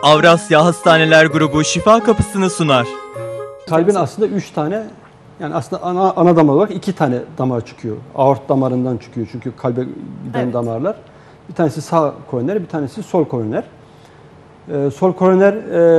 Avrasya Hastaneler Grubu şifa kapısını sunar. Kalbin aslında 3 tane, yani aslında ana damar olarak 2 tane damar çıkıyor. Aort damarından çıkıyor çünkü kalbe giden damarlar. Bir tanesi sağ koroner, bir tanesi sol koroner. Sol koroner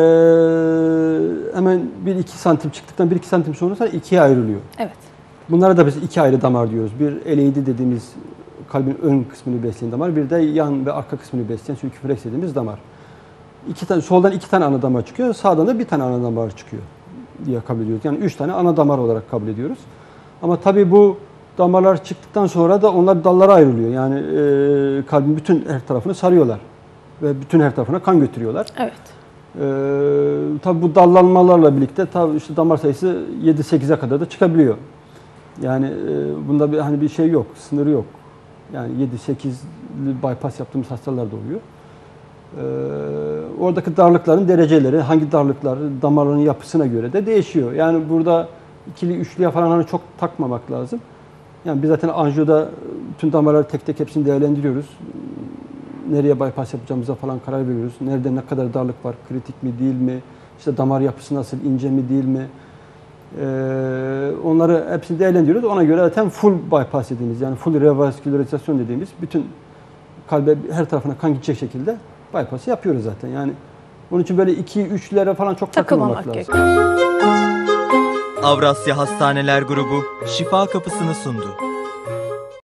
hemen 1-2 santim çıktıktan 1-2 santim sonra ikiye ayrılıyor. Evet. Bunlara da biz 2 ayrı damar diyoruz. Bir eleğidi dediğimiz kalbin ön kısmını besleyen damar, bir de yan ve arka kısmını besleyen sirküfleks dediğimiz damar. Soldan 2 tane ana damar çıkıyor, sağdan da 1 tane ana damar çıkıyor diye kabul ediyoruz. Yani 3 tane ana damar olarak kabul ediyoruz. Ama tabii bu damarlar çıktıktan sonra da onlar dallara ayrılıyor. Yani kalbin bütün her tarafını sarıyorlar ve bütün her tarafına kan götürüyorlar. Evet. Tabii bu dallanmalarla birlikte tabii işte damar sayısı 7-8'e kadar da çıkabiliyor. Yani bunda bir şey yok, sınırı yok. Yani 7-8'li bypass yaptığımız hastalar da oluyor. Oradaki darlıkların dereceleri, hangi darlıklar damarların yapısına göre de değişiyor. Yani burada ikili, üçlüye falan hani çok takmamak lazım. Yani biz zaten anjiyoda tüm damarları tek tek hepsini değerlendiriyoruz. Nereye bypass yapacağımıza falan karar veriyoruz. Nerede ne kadar darlık var, kritik mi değil mi, işte damar yapısı nasıl, ince mi değil mi? Onları hepsini değerlendiriyoruz. Ona göre zaten full bypass dediğimiz, yani full revaskülarizasyon dediğimiz, bütün kalbe her tarafına kan gidecek şekilde bypass'ı yapıyoruz zaten. Yani onun için böyle 2-3'lere falan çok takılmamak lazım. Avrasya Hastaneler Grubu şifa kapısını sundu.